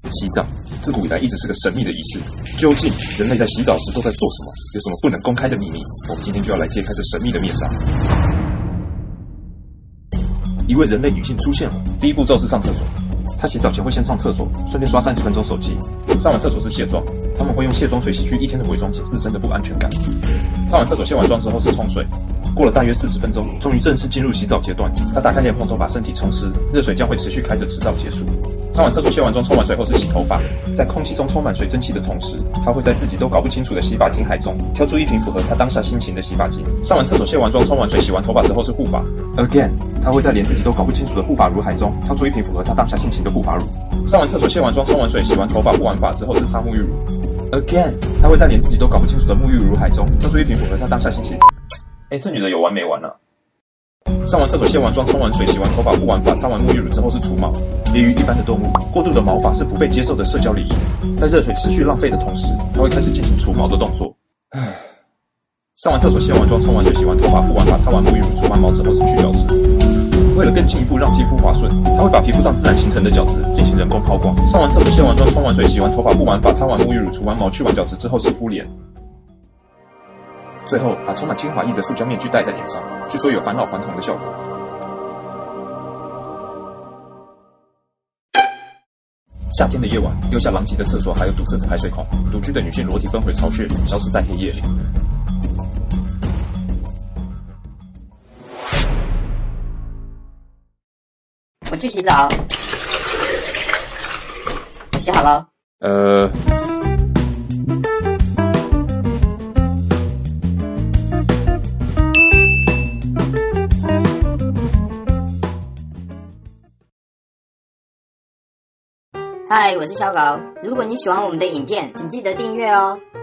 洗澡自古以来一直是个神秘的仪式，究竟人类在洗澡时都在做什么？有什么不能公开的秘密？我们今天就要来揭开这神秘的面纱。一位人类女性出现了，第一步骤是上厕所。她洗澡前会先上厕所，顺便刷30分钟手机。上完厕所是卸妆，他们会用卸妆水洗去一天的伪装及自身的不安全感。上完厕所卸完妆之后是冲水。过了大约40分钟，终于正式进入洗澡阶段。他打开莲蓬头把身体冲湿，热水将会持续开着直到结束。上完厕所卸完妆冲完水后是洗头发，在空气中充满水蒸气的同时，他会在自己都搞不清楚的洗发精海中挑出一瓶符合他当下心情的洗发精。上完厕所卸完妆冲完水洗完头发之后是护发 ，again， 他会在连自己都搞不清楚的护发乳海中挑出一瓶符合他当下心情的护发乳。上完厕所卸完妆冲完水洗完头发护完发之后是擦沐浴乳 ，again， 他会在连自己都搞不清楚的沐浴乳海中挑出一瓶符合他当下心情。这女的有完没完啊？上完厕所卸完妆冲完水洗完头发护完发擦完沐浴乳之后是除毛。别于一般的动物，过度的毛发是不被接受的社交礼仪。在热水持续浪费的同时，它会开始进行除毛的动作。上完厕所卸完妆冲完水洗完头发护完发擦完沐浴乳除完毛之后是去角质。为了更进一步让肌肤滑顺，它会把皮肤上自然形成的角质进行人工抛光。上完厕所卸完妆冲完水洗完头发护完发擦完沐浴乳除完毛去完角质之后是敷脸。最后，把充满精华液的塑胶面具戴在脸上，据说有返老还童的效果。夏天的夜晚，丢下狼藉的厕所还有堵塞的排水孔，独居的女性裸体奔回巢穴，消失在黑夜里。 我去洗澡，我洗好了。嗨，我是小狗。如果你喜欢我们的影片，请记得订阅哦。